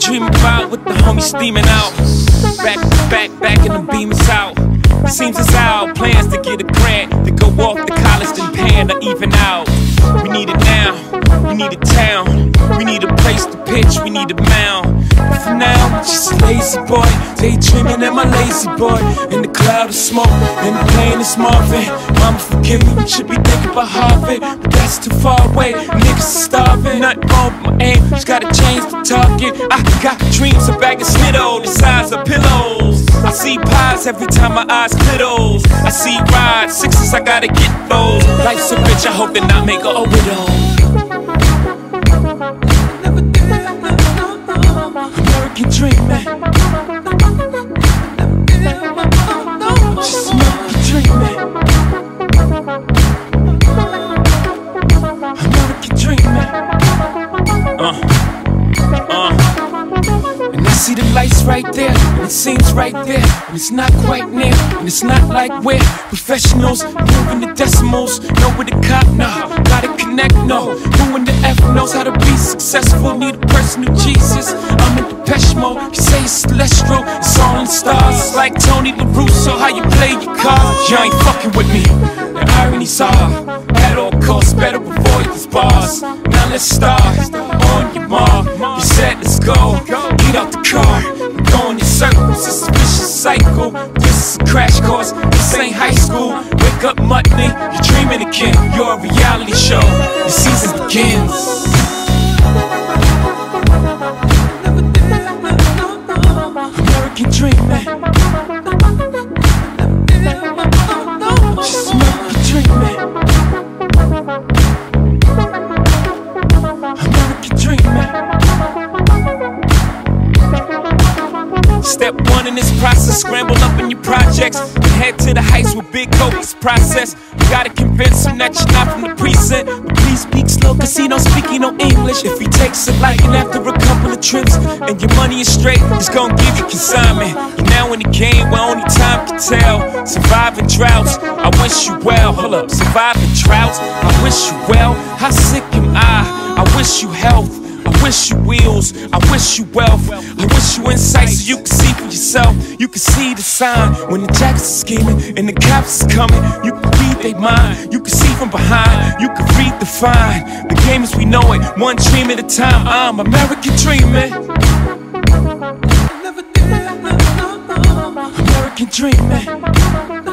daydream about with the homies steaming out. Back in the beamers out. Seems as our plans to get a grant, to go off to college, then paying to even out. We need it now, we need a town, we need a place to pitch, we need a mound. But for now, I'm just a lazy boy, daydreaming at my lazy boy. In the cloud of smoke, and the plane is Marvin. Mama forgive me, should be thinking about Harvard, but that's too far away, niggas are starving. Nothing wrong with my aim, just gotta change the target. I got dreams of bagging Snitto, the size of pillows. I see pies every time my eyes close. I see rides, sixes, I gotta get those. Life's a bitch, I hope that I make her a widow. American dream, man. Just American dream, man. American dream, man. And I see the lights right there, and it seems right there, and it's not quite near, and it's not like we're professionals, moving the decimals, know where the cop, nah, gotta connect, no, who in the F knows how to be successful, need a personal Jesus, I'm in Depeche Mode, you say it's celestial, it's all in the stars, it's like Tony LaRusso, how you play your cards, you ain't fucking with me, the ironies are, at all costs, better avoid these bars, now let's start, on your mark, you said let's go, get out the car, go in your circles, it's a vicious cycle, this is a crash course, this ain't high school, wake up Mutney, you're dreaming again, you're a reality show, the season begins. American dream, man. Just American dream, man. American dream, man. Step one in this process, scramble up in your projects and head to the heights with big hopes. Process, you gotta convince him that you're not from the precinct, but please speak slow cause he don't speak no English. If he takes a liking after a couple of trips and your money is straight, he's gonna give you consignment. You're now in the game where only time can tell. Surviving droughts, I wish you well. Hold up, surviving droughts, I wish you well. How sick am I wish you health, I wish you wheels, I wish you wealth, I wish you insight so you can see for yourself. You can see the sign when the jackets are scheming and the cops is coming. You can read their mind, you can see from behind, you can read the fine. The game as we know it, one dream at a time. I'm American dreaming. American dream, man.